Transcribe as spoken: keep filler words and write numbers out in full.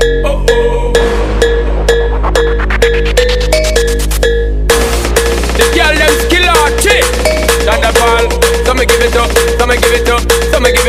Oh oh. The girl them skill arty. Thunderball, so me give it up, so me give it up, so me give